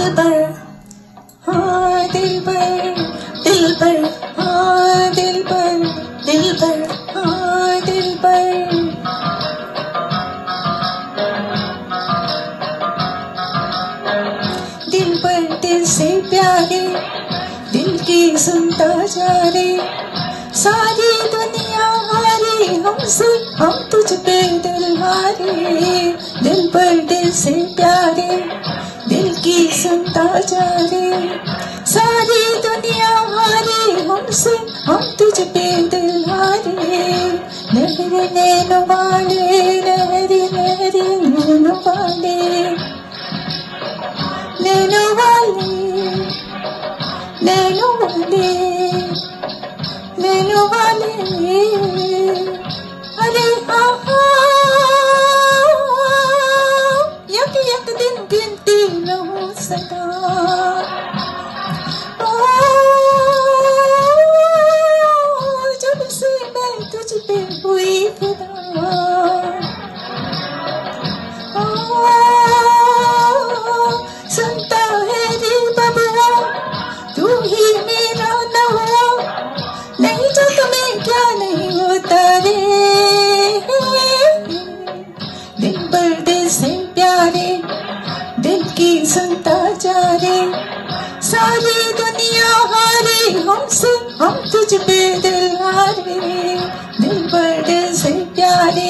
पर, हाँ दिल पर, दिल पर, हाँ दिल पर, दिल पर, हाँ दिल पर। दिल पर दिल से प्यारे, दिल की सुनता जा रे, सारी दुनिया हारे हमसे, हम तुझ पे दिल हारे। दिल पर दिल से प्यारे, दिल की सुनता जा रे, सारी दुनिया हारे हमसे, हम तुझ पे दिल हारे। लहरे नैनो वाले, लहरे लहरे नैनो वाले, नैनो वाले, नैनो वाले, नैनो वाले। अरे आहा, यक यक दिन गिनती रहूं सदा। जब से मैं तुझ पे हुई फिदा, सुनता है रे बबुआ, तू ही मेरा नवा, नहीं तो तुम्हें क्या नहीं होता रे। दिल पर दिल से प्यारे, दिल की सुनता जा रे, सारी दुनिया हारे हमसे, हम तुझ पे दिल हारे। दिल पर दिल से प्यारे।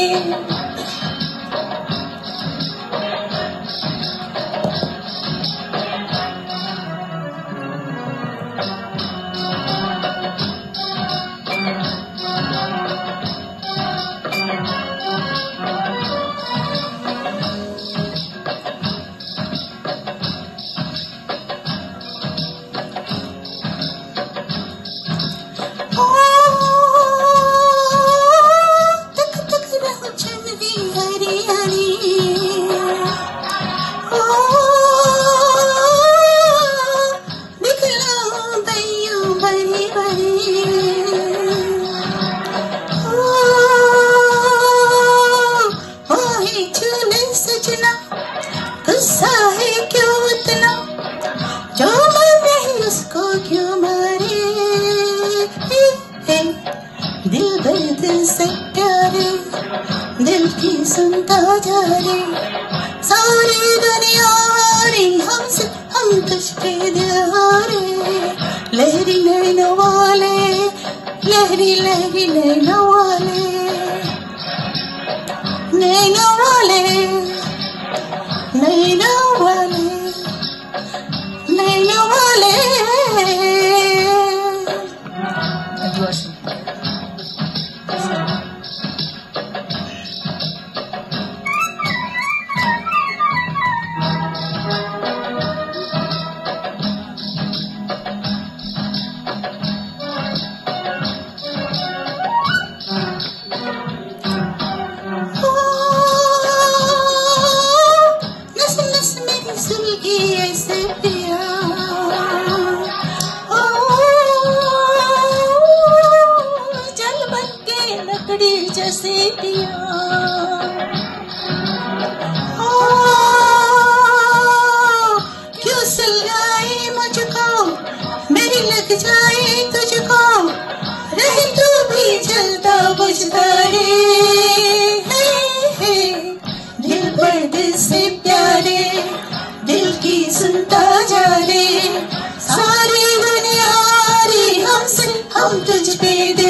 गुस्सा है क्यों इतना, जो मर नहीं उसको क्यों मारे। दिल भर दिल से प्यारे, दिल की सुनता जा रे, सारी दुनिया हारी हमसे, हम तुझ पे दिल हारे। लहरी नैनो वाले, लहरी लहरी नैनो वाले, नैनो वाले, नैनो वाले, नैनो वाले। ऐसे पिया, जल बन के लकड़ी जैसे पिया, क्यों सुलगाए मुझको, मेरी लग जाए तुझको, रहे तू भी जलता बुझता रे। दिल पर दिल से प्यारे, दिल की सुनता जा रे, सारी दुनिया रे हमसे, हम तुझ पे